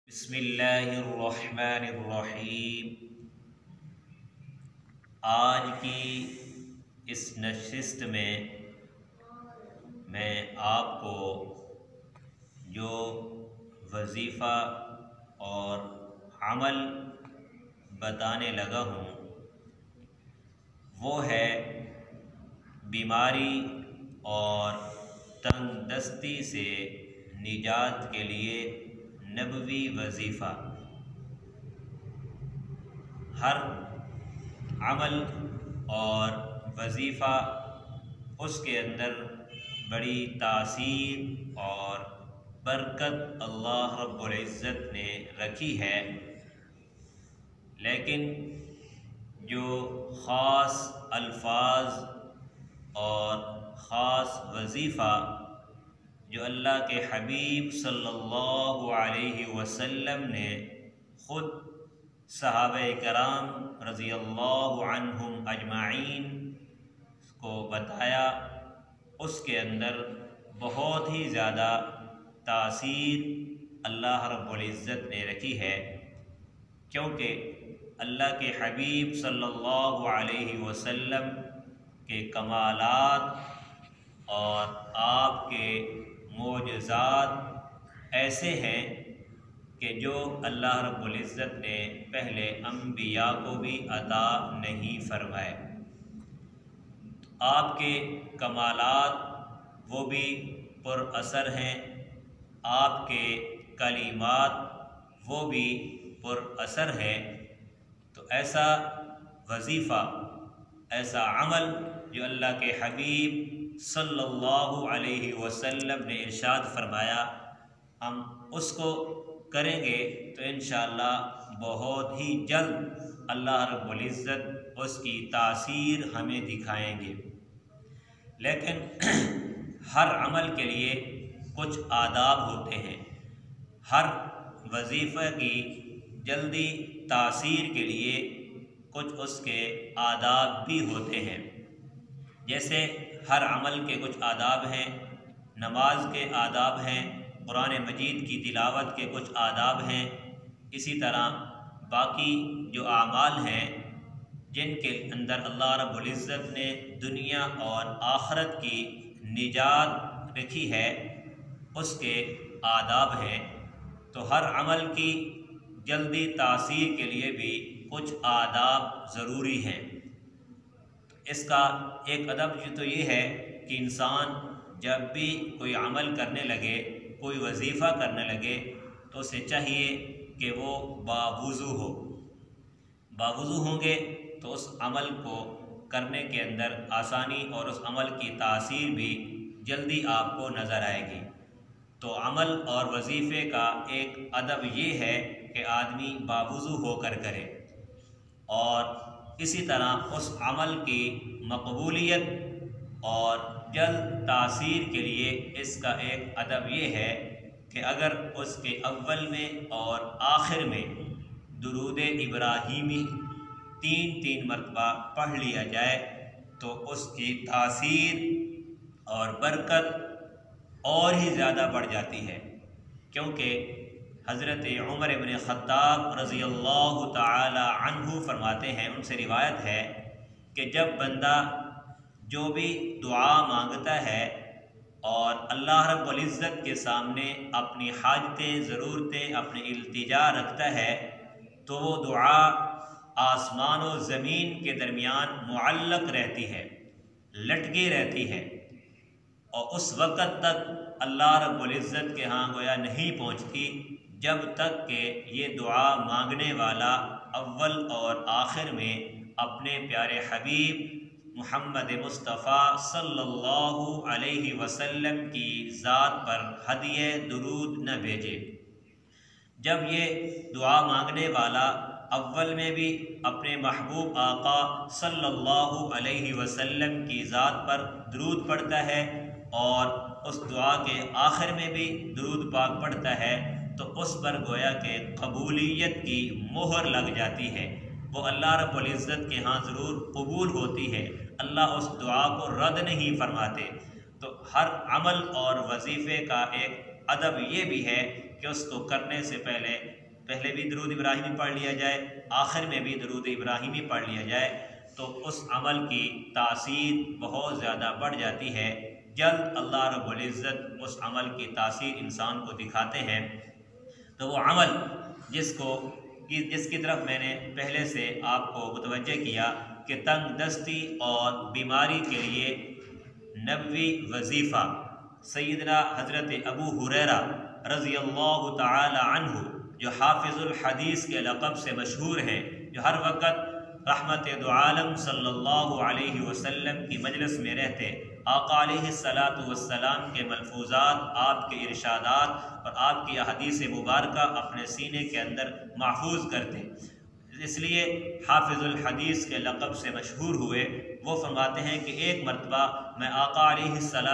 بسم اللہ الرحمن الرحیم۔ آج کی اس نشست میں آپ کو جو وظیفہ اور عمل بتانے لگا ہوں وہ ہے بیماری اور تنگ دستی سے نجات کے لیے نبوی وظیفہ۔ ہر عمل اور وظیفہ اس کے اندر بڑی تاثیر اور برکت اللہ رب العزت نے رکھی ہے، لیکن جو خاص الفاظ اور خاص وظیفہ جو اللہ کے حبیب صلی اللہ علیہ وسلم نے خود صحابہ کرام رضی اللہ عنہم اجمعین کو بتایا، اس کے اندر بہت ہی زیادہ تاثیر اللہ رب العزت نے رکھی ہے، کیونکہ اللہ کے حبیب صلی اللہ علیہ وسلم کے کمالات اور آپ کے معجزات ایسے ہیں کہ جو اللہ رب العزت نے پہلے انبیاء کو بھی عطا نہیں فرمائے۔ آپ کے کمالات وہ بھی پر اثر ہیں، آپ کے کلمات وہ بھی پر اثر ہیں۔ تو ایسا وظیفہ، ایسا عمل جو اللہ کے حبیب صلی اللہ علیہ وسلم نے ارشاد فرمایا، ہم اس کو کریں گے تو انشاءاللہ بہت ہی جلد اللہ رب العزت اس کی تاثیر ہمیں دکھائیں گے۔ لیکن ہر عمل کے لیے کچھ آداب ہوتے ہیں، ہر وظیفہ کی جلدی تاثیر کے لیے کچھ اس کے آداب بھی ہوتے ہیں۔ جیسے ہر عمل کے کچھ آداب ہیں، نماز کے آداب ہیں، قرآن مجید کی تلاوت کے کچھ آداب ہیں، اسی طرح باقی جو اعمال ہیں جن کے اندر اللہ رب العزت نے دنیا اور آخرت کی نجات رکھی ہے اس کے آداب ہیں۔ تو ہر عمل کی جلدی تاثیر کے لیے بھی کچھ آداب ضروری ہیں۔ اس کا ایک ادب تو یہ ہے کہ انسان جب بھی کوئی عمل کرنے لگے، کوئی وظیفہ کرنے لگے، تو اسے چاہیے کہ وہ باوضو ہو۔ باوضو ہوں گے تو اس عمل کو کرنے کے اندر آسانی اور اس عمل کی تاثیر بھی جلدی آپ کو نظر آئے گی۔ تو عمل اور وظیفے کا ایک ادب یہ ہے کہ آدمی باوضو ہو کر کرے، اور اسی طرح اس عمل کی مقبولیت اور جلد تاثیر کے لیے اس کا ایک ادب یہ ہے کہ اگر اس کے اول میں اور آخر میں درود ابراہیمی 3 مرتبہ پڑھ لیا جائے تو اس کی تاثیر اور برکت اور ہی زیادہ بڑھ جاتی ہے، کیونکہ حضرت عمر بن خطاب رضی اللہ تعالی عنہ فرماتے ہیں، ان سے روایت ہے کہ جب بندہ جو بھی دعا مانگتا ہے اور اللہ رب العزت کے سامنے اپنی حاجتیں، ضرورتیں، اپنی التجا رکھتا ہے تو وہ دعا آسمان و زمین کے درمیان معلق رہتی ہے، لٹکی رہتی ہے، اور اس وقت تک اللہ رب العزت کے ہاں گویا نہیں پہنچتی جب تک کہ یہ دعا مانگنے والا اول اور آخر میں اپنے پیارے حبیب محمد مصطفیٰ صلی اللہ علیہ وسلم کی ذات پر ہدیہ درود نہ بھیجے۔ جب یہ دعا مانگنے والا اول میں بھی اپنے محبوب آقا صلی اللہ علیہ وسلم کی ذات پر درود پڑھتا ہے اور اس دعا کے آخر میں بھی درود پاک پڑھتا ہے، تو اس پر گویا کہ قبولیت کی مہر لگ جاتی ہے، وہ اللہ رب العزت کے ہاں ضرور قبول ہوتی ہے، اللہ اس دعا کو رد نہیں فرماتے۔ تو ہر عمل اور وظیفے کا ایک ادب یہ بھی ہے کہ اس کو کرنے سے پہلے پہلے بھی درود ابراہیمی پڑھ لیا جائے، آخر میں بھی درود ابراہیمی پڑھ لیا جائے تو اس عمل کی تاثیر بہت زیادہ بڑھ جاتی ہے۔ جلد اللہ رب العزت اس عمل کی تاثیر انسان کو دکھاتے ہیں۔ تو وہ عمل جس کی طرف میں نے پہلے سے آپ کو متوجہ کیا کہ تنگ دستی اور بیماری کے لیے نبوی وظیفہ، سیدنا حضرت ابو ہریرہ رضی اللہ تعالی عنہ جو حافظ الحدیث کے لقب سے مشہور ہیں، جو ہر وقت رحمت دو عالم صلی اللہ علیہ وسلم کی مجلس میں رہتے، آقا علیہ السلام کے ملفوظات، آپ کے ارشادات اور آپ کی احادیث مبارکہ اپنے سینے کے اندر محفوظ کرتے، اس لیے حافظ الحدیث کے لقب سے مشہور ہوئے۔ وہ فرماتے ہیں کہ ایک مرتبہ میں آقا علیہ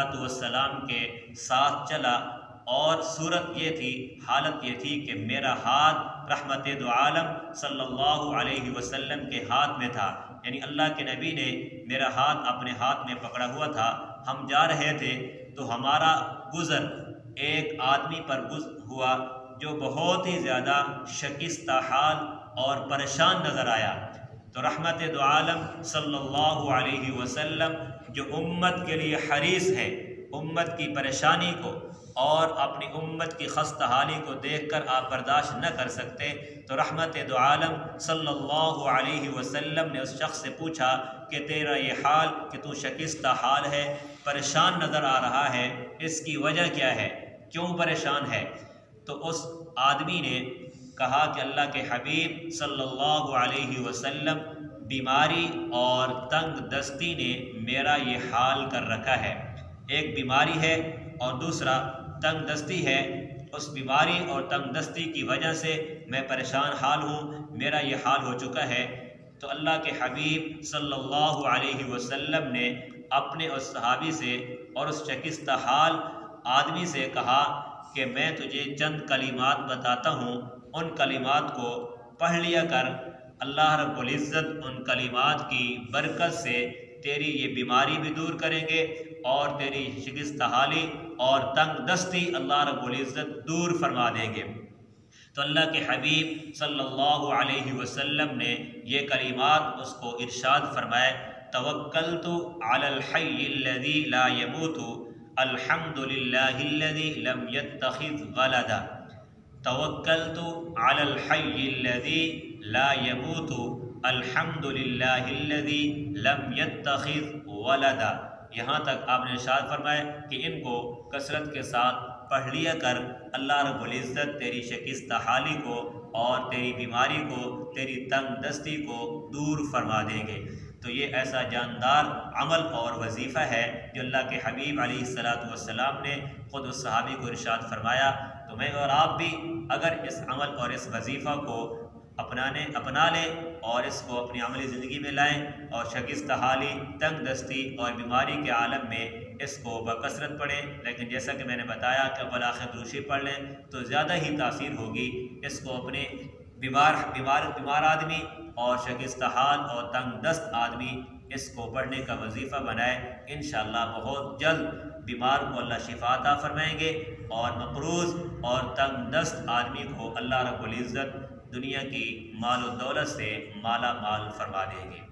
السلام کے ساتھ چلا اور صورت یہ تھی، حالت یہ تھی کہ میرا ہاتھ رحمت دو عالم صلی اللہ علیہ وسلم کے ہاتھ میں تھا، یعنی اللہ کے نبی نے میرا ہاتھ اپنے ہاتھ میں پکڑا ہوا تھا۔ ہم جا رہے تھے تو ہمارا گزر ایک آدمی پر ہوا جو بہت ہی زیادہ شکستہ حال اور پریشان نظر آیا، تو رحمت دو عالم صلی اللہ علیہ وسلم جو امت کے لیے حریص ہے، امت کی پریشانی کو اور اپنی امت کی خستہ حالی کو دیکھ کر آپ برداشت نہ کر سکتے، تو رحمت دو عالم صلی اللہ علیہ وسلم نے اس شخص سے پوچھا کہ تیرا یہ حال کہ تو شکستہ حال ہے، پریشان نظر آ رہا ہے، اس کی وجہ کیا ہے، کیوں پریشان ہے؟ تو اس آدمی نے کہا کہ اللہ کے حبیب صلی اللہ علیہ وسلم بیماری اور تنگ دستی نے میرا یہ حال کر رکھا ہے۔ ایک بیماری ہے اور دوسرا تنگ دستی ہے، اس بیماری اور تنگ دستی کی وجہ سے میں پریشان حال ہوں، میرا یہ حال ہو چکا ہے۔ تو اللہ کے حبیب صلی اللہ علیہ وسلم نے اپنے اس صحابی سے اور اس شکستہ حال آدمی سے کہا کہ میں تجھے چند کلمات بتاتا ہوں، ان کلمات کو پڑھ لیا کر، اللہ رب العزت ان کلمات کی برکت سے تیری یہ بیماری بھی دور کریں گے اور تیری شکستہ حالی اور تنگ دستی اللہ رب العزت دور فرما دیں گے۔ تو اللہ کے حبیب صلی اللہ علیہ وسلم نے یہ کلمات اس کو ارشاد فرمائے، توکلت علی الحی الذی لا یموت الحمد للہ الذی لم یتخذ ولدا، توکلت علی الحی الذی لا یموت الحمد للہ الذی لم یتخذ ولدا۔ یہاں تک آپ نے ارشاد فرمایا کہ ان کو کثرت کے ساتھ پڑھ لیا کر، اللہ رب العزت تیری شکستہ حالی کو اور تیری بیماری کو، تیری تنگ دستی کو دور فرما دیں گے۔ تو یہ ایسا جاندار عمل اور وظیفہ ہے جو اللہ کے حبیب علیہ السلام نے خود اس صحابی کو ارشاد فرمایا۔ تو میں اور آپ بھی اگر اس عمل اور اس وظیفہ کو اپنا لیں اور اس کو اپنی عملی زندگی میں لائیں اور شکستہ حالی، تنگ دستی اور بیماری کے عالم میں اس کو بکثرت پڑھیں، لیکن جیسا کہ میں نے بتایا کہ اول آخر دروشی پڑھ لیں تو زیادہ ہی تاثیر ہوگی۔ اس کو اپنے بیمار آدمی اور شکستہ حال اور تنگ دست آدمی اس کو پڑھنے کا وظیفہ بنائے، انشاءاللہ بہت جلد بیمار کو اللہ شفا عطا فرمائیں گے اور مقروض اور تنگ دست آدمی کو اللہ رب العزت دنیا کی مال و دولت سے مالا مال فرما دیں گے۔